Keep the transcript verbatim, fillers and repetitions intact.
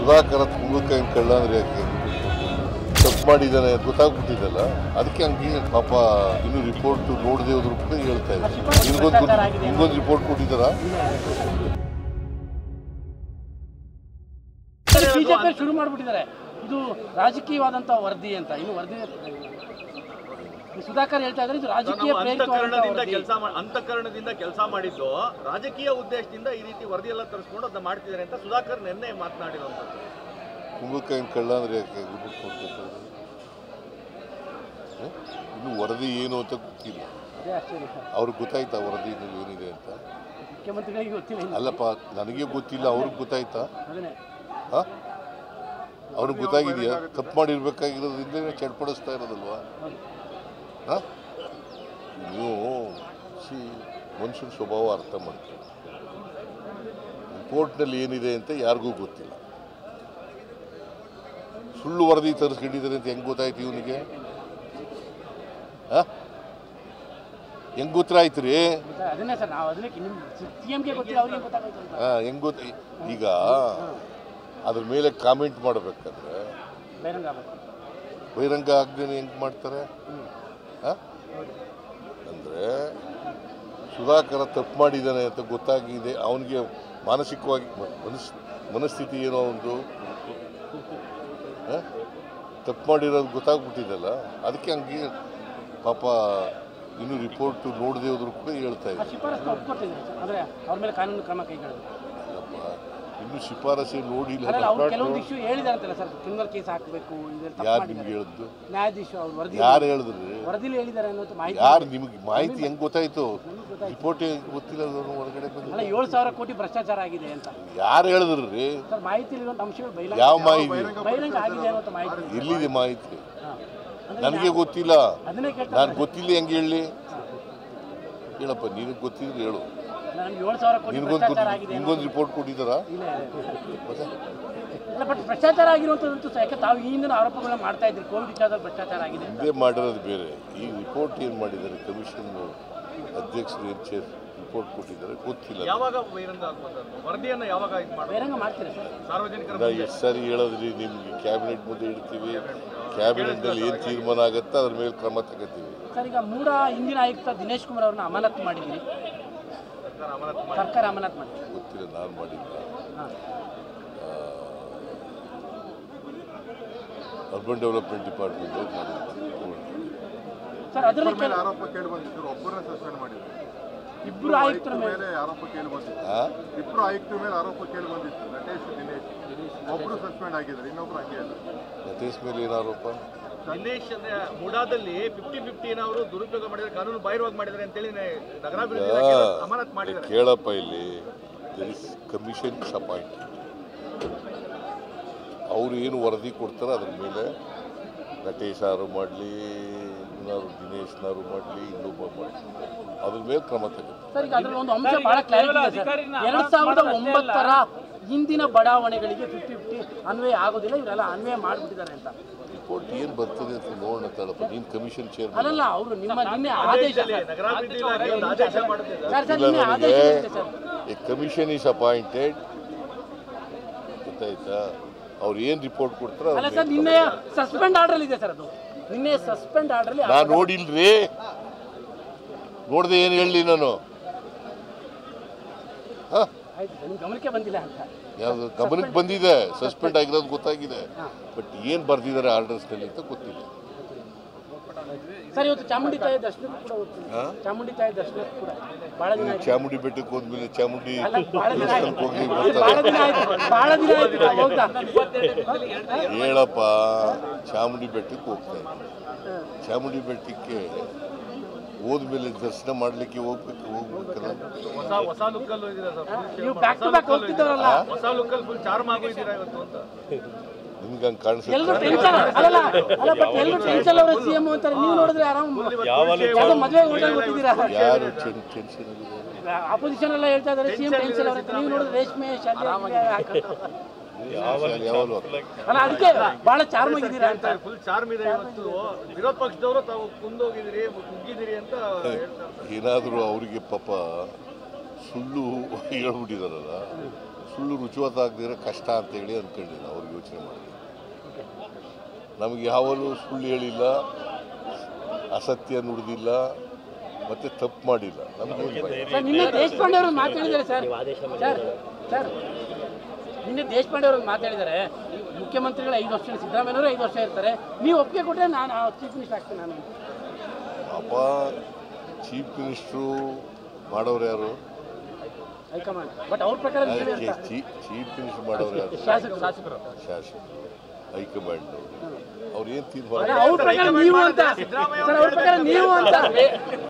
ಸುಧಾಕರ ಕುಂಬಳಕಾಯಿನ ಕಳ್ಳ ಅಂದ್ರೆ ಯಾಕೆ ತಪ್ಪು ಮಾಡಿದ್ದಾನೆ ಗೊತ್ತಾಗ್ಬಿಟ್ಟಿದ್ದಲ್ಲ, ಅದಕ್ಕೆ ಹಂಗೆ ಪಾಪ ಇನ್ನು ರಿಪೋರ್ಟ್ ನೋಡದೆ ಹೋದ್ರು ಕೂಡ ಹೇಳ್ತಾ ಇದ್ದಾರೆ. ನಿಮ್ಗೊಂದು ನಿಮ್ಗೊಂದು ರಿಪೋರ್ಟ್ ಕೊಟ್ಟಿದ್ದಾರಾ? ಬಿಜೆಪಿ ಶುರು ಮಾಡಿಬಿಟ್ಟಿದ್ದಾರೆ, ಇದು ರಾಜಕೀಯವಾದಂತಹ ವರದಿ ಅಂತ. ಇನ್ನು ವರದಿ ಸುಧಾಕರ್ ಹೇಳ್ತಾ ಇದ್ದಾರೆ, ಇದು ರಾಜಕೀಯ ಅಂತಃಕರಣದಿಂದ ಕೆಲಸ ಅಂತಃಕರಣದಿಂದ ಕೆಲಸ ಮಾಡಿದ್ದು ರಾಜಕೀಯ ಉದ್ದೇಶದಿಂದ ಈ ರೀತಿ ವರದಿ ಎಲ್ಲ ತರಿಸ್ಕೊಂಡು ಅದನ್ನ ಮಾಡ್ತಿದ್ದಾರೆ ಅಂತ ಸುಧಾಕರ್ ನಿನ್ನೆ ಮಾತನಾಡಿರುವಂಥದ್ದು. ಕುಂಬಳಕಾಯಿನ ಕಳ್ಳ ಅಂದ್ರೆ ಯಾಕೆ ಇನ್ನು ವರದಿ ಏನು ಅಂತ ಗೊತ್ತಿಲ್ಲ. ಅವ್ರಿಗೆ ಗೊತ್ತಾಯ್ತಾ ವರದಿ ಏನಿದೆ ಅಂತ? ಮುಖ್ಯಮಂತ್ರಿಗಳಿಗೆ ಗೊತ್ತಿಲ್ಲ. ಅಲ್ಲಪ್ಪ, ನನಗೆ ಗೊತ್ತಿಲ್ಲ, ಅವ್ರಿಗೆ ಗೊತ್ತಾಯ್ತಾ? ಹಾ, ಅವ್ರಿಗೆ ಗೊತ್ತಾಗಿದೆಯಾ? ತಪ್ಪು ಮಾಡಿರ್ಬೇಕಾಗಿರೋದ್ರಿಂದ ಚಡ್ಪಡಿಸ್ತಾ ಇರೋದಲ್ವಾ? ಹಾಂ, ನೀವು ಸಿ ಮನುಷ್ಯನ ಸ್ವಭಾವ ಅರ್ಥ ಮಾಡ್ತೀವಿ. ರಿಪೋರ್ಟ್ನಲ್ಲಿ ಏನಿದೆ ಅಂತ ಯಾರಿಗೂ ಗೊತ್ತಿಲ್ಲ. ಸುಳ್ಳು ವರದಿ ತರಿಸ್ಕೊಂಡಿದ್ದಾರೆ ಅಂತ ಹೆಂಗೆ ಗೊತ್ತಾಯ್ತು ಇವನಿಗೆ? ಹಾಂ, ಹೆಂಗೆ ಗೊತ್ತಾಯ್ತು ರೀ? ಹಾಂ, ಹೆಂಗೆ ಗೊತ್ತ? ಈಗ ಅದ್ರ ಮೇಲೆ ಕಾಮೆಂಟ್ ಮಾಡಬೇಕಾದ್ರೆ ಬಹಿರಂಗ ಆಗದೇನೆ ಹೆಂಗೆ ಮಾಡ್ತಾರೆ? ಹಾಂ, ಅಂದರೆ ಸುಧಾಕರ ತಪ್ಪು ಮಾಡಿದ್ದಾನೆ ಅಂತ ಗೊತ್ತಾಗಿದೆ, ಅವನಿಗೆ ಮಾನಸಿಕವಾಗಿ ಮನಸ್ ಮನಸ್ಥಿತಿ ಏನೋ ಒಂದು ತಪ್ಪು ಮಾಡಿರೋದು ಗೊತ್ತಾಗ್ಬಿಟ್ಟಿದ್ದಲ್ಲ, ಅದಕ್ಕೆ ಹಂಗೆ ಪಾಪ ಇನ್ನು ರಿಪೋರ್ಟ್ ನೋಡದೆ ಹೋದ್ರು ಕೂಡ ಹೇಳ್ತಾ ಇದ್ದಾರೆ. ಇನ್ನು ಶಿಫಾರಸೆ ನೋಡಿಲ್ಲ. ಯಾರು ನಿಮ್ಗೆ ಹೇಳಿದ್ದು? ಯಾರು ಹೇಳಿದ್ರಿ? ಯಾರು ನಿಮ್ಗೆ ಮಾಹಿತಿ ಹೆಂಗ್ ಗೊತ್ತಾಯ್ತು? ರಿಪೋರ್ಟ್ ಗೊತ್ತಿಲ್ಲ, ಹೊರಗಡೆ ಬಂದು ಏಳು ಸಾವಿರ ಕೋಟಿ ಭ್ರಷ್ಟಾಚಾರ ಆಗಿದೆ ಅಂತ ಯಾರು ಹೇಳಿದ್ರಿ? ಯಾವ ಮಾಹಿತಿ? ಎಲ್ಲಿದೆ ಮಾಹಿತಿ? ನನಗೆ ಗೊತ್ತಿಲ್ಲ. ನಾನು ಗೊತ್ತಿಲ್ಲ ಹೆಂಗೆ ಹೇಳಿ? ಹೇಳಪ್ಪ, ನಿನಗೆ ಗೊತ್ತಿದ್ರೆ ಹೇಳು. ನಿನ್ಗೊಂದು ನಿನ್ಗೊಂದು ರಿಪೋರ್ಟ್ ಕೊಟ್ಟಿದ್ದಾರಾ? ಭ್ರಷ್ಟಾಚಾರ ಆಗಿರುವಂತದ್ದು ಯಾಕೆ ತಾವು ಈ ಹಿಂದಿನ ಆರೋಪಗಳನ್ನ ಮಾಡ್ತಾ ಇದ್ರಿ, ಕೋವಿಡ್ ವಿಚಾರದಲ್ಲಿ ಭ್ರಷ್ಟಾಚಾರ ಆಗಿದೆ. ಇದೇ ಮಾಡಿರೋದು ಬೇರೆ. ಈ ರಿಪೋರ್ಟ್ ಏನು ಮಾಡಿದ್ದಾರೆ ಕಮಿಷನ್ ಅಧ್ಯಕ್ಷರು ಏನು ಚೇರ್ ರಿಪೋರ್ಟ್ ಕೊಟ್ಟಿದ್ದಾರೆ ಗೊತ್ತಿಲ್ಲ. ಯಾವಾಗ ಬಹಿರಂಗ ಆಗುವಂಥದ್ದು ವರದಿಯನ್ನು ಯಾವಾಗ ಬಹಿರಂಗ ಮಾಡ್ತೀರಾ ಸರ್? ಸಾರ್ವಜನಿಕರ ಎಷ್ಟು ಸಾರಿ ಹೇಳಿದ್ರಿ ನಿಮ್ಗೆ ಕ್ಯಾಬಿನೆಟ್ ಮುಂದೆ ಇಡ್ತೀವಿ, ಕ್ಯಾಬಿನೆಟ್ನಲ್ಲಿ ಏನು ತೀರ್ಮಾನ ಆಗುತ್ತೆ ಅದ್ರ ಮೇಲೆ ಕ್ರಮ ತಗೋತೀವಿ. ಸರ್, ಈಗ ಮೂಡ ಹಿಂದಿನ ಆಯುಕ್ತ ದಿನೇಶ್ ಕುಮಾರ್ ಅವ್ರನ್ನ ಅಮಾನತು ಮಾಡಿದ್ದೀರಿ, ಸರ್ಕಾರ ಅಮಾನತು ಮಾಡಿ. ಗೊತ್ತಿಲ್ಲ, ನಾನು ಮಾಡಿಲ್ಲ. ಅರ್ಬನ್ ಡೆವಲಪ್ಮೆಂಟ್ ಡಿಪಾರ್ಟ್ಮೆಂಟ್ ಸರ್, ಅದರಲ್ಲಿ ಆರೋಪ ಕೇಳಿ ಬಂದಿದ್ರು, ಒಬ್ಬರನ್ನ ಸಸ್ಪೆಂಡ್ ಮಾಡಿದ್ರು. ಇಬ್ಬರು ಆಯುಕ್ತರ ಮೇಲೆ ಆರೋಪ ಕೇಳಿ ಬಂದಿತ್ತು. ಇಬ್ಬರು ಆಯುಕ್ತರ ಮೇಲೆ ಆರೋಪ ಕೇಳಿ ಬಂದಿತ್ತು. ನಟೇಶ್ ದಿನೇಶ್ ಒಬ್ರು ಸಸ್ಪೆಂಡ್ ಆಗಿದ್ದಾರೆ, ಇನ್ನೊಬ್ರು ಹಂಗೆ ಅಲ್ಲ. ನಟೇಶ್ ಮೇಲೆ ಏನು ಆರೋಪ? ದಿನೇಶ್ ಅಂದ್ರೆ ಮುಡಾದಲ್ಲಿ ಫಿಫ್ಟಿ ಫಿಫ್ಟಿನ ಅವರು ದುರುಪಯೋಗ ಮಾಡಿದ್ದಾರೆ, ಕಾನೂನು ಬಾಹಿರವಾಗಿ ಮಾಡಿದ್ದಾರೆ ಅಂತೇಳಿ ನಗರಾಭಿವೃದ್ಧಿ ಅಮಾನತು ಮಾಡಿದ್ದಾರೆ. ಕೇಳಪ್ಪ, ಇಲ್ಲಿ ದರ್ ಇಸ್ ಕಮಿಷನ್ ಅಪಾಯಿಂಟ್. ಅವರು ಏನು ವರದಿ ಕೊಡ್ತಾರೆ ಅದ್ರ ಮೇಲೆ ನಟೇಶ್ ಯಾರು ಮಾಡಲಿ, ಇನ್ನಾರು ದಿನೇಶ್ನಾರು ಮಾಡಲಿ, ಇನ್ನೊಬ್ಬ ಮಾಡಲಿ, ಅದ್ರ ಮೇಲೆ ಕ್ರಮ ತಗೋತಾರೆ. ಸರ್, ಈಗ ಅದರಲ್ಲಿ ಒಂದು ಅಂಶ ಬಹಳ ಕ್ಲಾರಿಟಿ ಇದೆ ಸರ್. ಎರಡ್ ಸಾವಿರದ ಒಂಬತ್ತರ ಹಿಂದಿನ ಬಡಾವಣೆಗಳಿಗೆ ಫಿಫ್ಟಿ ಫಿಫ್ಟಿ ಅನ್ವಯ ಆಗೋದಿಲ್ಲ, ಇವರೆಲ್ಲ ಅನ್ವಯ ಮಾಡಿಬಿಟ್ಟಿದ್ದಾರೆ ಅಂತ. ರಿಪೋರ್ಟ್ ಏನು ಬರ್ತದೆ ಅಂತ ನೋಡೋಣ ತಳಪ್ಪ. ನೀನು ಕಮಿಷನ್ ಚೇರ್ ಅಲ್ಲಲ್ಲ, ಅವರು ನಿಮ್ಮ ನಿನ್ನೆ ಆದೇಶ ಎ ಕಮಿಷನ್ ಈಸ್ ಅಪಾಯಿಂಟೆಡ್, ಗೊತ್ತಾಯ್ತಾ? ಅವ್ರು ಏನು ರಿಪೋರ್ಟ್ ಕೊಡ್ತಾರೆ ಅಲ್ಲ ಸರ್, ನಿನ್ನೆ ಸಸ್ಪೆಂಡ್ ಆರ್ಡರ್ ಇದೆ ಸರ್. ಅದು ನಿನ್ನೆ ಸಸ್ಪೆಂಡ್ ಆರ್ಡರ್ ನಾನು ನೋಡಿಲ್ರಿ, ನೋಡ್ದೆ ಏನು ಹೇಳಿ ನಾನು? ಗಮನಕ್ಕೆ ಬಂದಿಲ್ಲ ಅಂತ. ಯಾವುದು ಗಮನಕ್ಕೆ ಬಂದಿದೆ? ಸಸ್ಪೆಂಡ್ ಆಗಿರೋದು ಗೊತ್ತಾಗಿದೆ, ಬಟ್ ಏನು ಬರ್ದಿದ್ದಾರೆ ಆರ್ಡರ್ಸ್ನಲ್ಲಿ ಅಂತ ಗೊತ್ತಿಲ್ಲ. ಸರ್, ಇವತ್ತು ಚಾಮುಂಡಿ ತಾಯಿ ದರ್ಶನಕ್ಕೂ ಕೂಡ ಹೋಗ್ತೀನಿ. ಚಾಮುಂಡಿ ತಾಯಿ ದರ್ಶನಕ್ಕೂ ಕೂಡ ಬಹಳ ದಿನ ಚಾಮುಂಡಿ ಬೆಟ್ಟಕ್ಕೆ ಹೋದ್ಮೇಲೆ ಚಾಮುಂಡಿ ಹೋಗಿ ಹೇಳಪ್ಪ. ಚಾಮುಂಡಿ ಬೆಟ್ಟಕ್ಕೆ ಹೋಗ್ತಾರೆ, ಚಾಮುಂಡಿ ಬೆಟ್ಟಕ್ಕೆ ಹೋದ್ಮೇಲೆ ದರ್ಶನ ಮಾಡ್ಲಿಕ್ಕೆ ಹೋಗ್ಬೇಕು ಹೋಗ್ಬೇಕಲ್ಲ. ಹೊಸ ಹೊಸ ಲುಕ್ಕಲ್ಲಿ ಹೋಗಿದ್ದೀರಾ ಸರ್? ನೀವು ಬ್ಯಾಕ್ ಟು ಬ್ಯಾಕ್ ಹೋಗ್ತಿದ್ದಾರಲ್ಲ, ಹೊಸ ಲುಕ್ಕಲ್ಲಿ ಫುಲ್ ಚಾರ್ಮ್ ಆಗೋಗಿದ್ದೀರಾ ಇವತ್ತು ಅಂತ ನಿಮ್ಗೆ ಹಂಗೆ ಕಾಣಿಸುತ್ತೆ? ಎಲ್ಲರೂ ಟೆನ್ಷನ್ ಅಲ್ಲ ಅಲ್ಲ ಬಟ್ ಎಲ್ಲರೂ ಟೆನ್ಷನ್ ಅವರ ಸಿಎಂ ಅಂತಾರೆ, ನೀವು ನೋಡಿದ್ರೆ ಆರಾಮ್ ಮದುವೆ ಹೊರಟಿದ್ದೀರಾ. ಯಾರು ಟೆನ್ಷನ್? ಅಪೋಸಿಷನ್ ಎಲ್ಲ ಹೇಳ್ತಾ ಇದ್ದಾರೆ ಸಿಎಂ ಟೆನ್ಷನ್ ಅವರ, ನೀವು ನೋಡಿದ್ರೆ ರೇಷ್ಮೆ ಅಲ್ಲ, ಅದಕ್ಕೆ ಬಹಳ ಚಾರ್ಮ್ ಆಗಿದ್ದೀರಾ ಅಂತ. ಫುಲ್ ಚಾರ್ಮ್ ಇದೆ ಇವತ್ತು. ವಿರೋಧ ಪಕ್ಷದವರು ತಾವು ಕುಂದೋಗಿದ್ದೀರಿ, ಕುಗ್ಗಿದ್ದೀರಿ ಅಂತ ಏನಾದರೂ ಅವರಿಗೆ ಪಾಪ ಸುಳ್ಳು ಹೇಳ್ಬಿಟ್ಟಿದಾರಲ್ಲ, ಸುಳ್ಳು ರುಜುವಾತಾಗದಿರೋ ಕಷ್ಟ ಅಂತೇಳಿ ಅಂದ್ಕೊಂಡಿಲ್ಲ. ಅವ್ರಿಗೆ ಯೋಚನೆ ಮಾಡಿ ನಮಗೆ ಯಾವಲ್ಲೂ ಸುಳ್ಳು ಹೇಳಿಲ್ಲ, ಅಸತ್ಯ ನುಡಿದಿಲ್ಲ, ಮತ್ತೆ ತಪ್ಪು ಮಾಡಿಲ್ಲ. ನಮಗೆ ಸರ್ ನಿನ್ನೆ ದೇಶಪಾಂಡೆ ಅವರು ಮಾತಾಡಿದ್ದಾರೆ ಸರ್ ಸರ್ ಸರ್ ನಿನ್ನೆ ದೇಶಪಾಂಡೆ ಅವರು ಮಾತಾಡಿದ್ದಾರೆ, ಮುಖ್ಯಮಂತ್ರಿಗಳು ಐದು ವರ್ಷ, ಸಿದ್ದರಾಮಯ್ಯವರು ಐದು ವರ್ಷ ಇರ್ತಾರೆ, ನೀವು ಒಪ್ಪಿಗೆ ಕೊಟ್ಟರೆ ನಾನು ಚೀಫ್ ಮಿನಿಸ್ಟರ್ ಆಗ್ತೀನಿ ನಾನು. ಅಪ್ಪ ಚೀಫ್ ಮಿನಿಸ್ಟ್ರು ಮಾಡೋರು ಯಾರು? ಹೈಕಮಾಂಡ್. ಬಟ್ ಅವ್ರ ಪ್ರಕಾರ ಚೀಫ್ ಮಿನಿಸ್ಟರ್ ಮಾಡೋರು ಯಾರು? ಶಾಸಕರು ಶಾಸಕರು ಶಾಸಕ ಹೈಕಮಾಂಡ್ ಅವ್ರು ಏನು ತೀರ್ಮಾನ ಅವ್ರ ಪ್ರಕಾರ ನೀವು ಅಂತ ಸರ್, ಅವ್ರ ಪ್ರಕಾರ ನೀವು ಅಂತ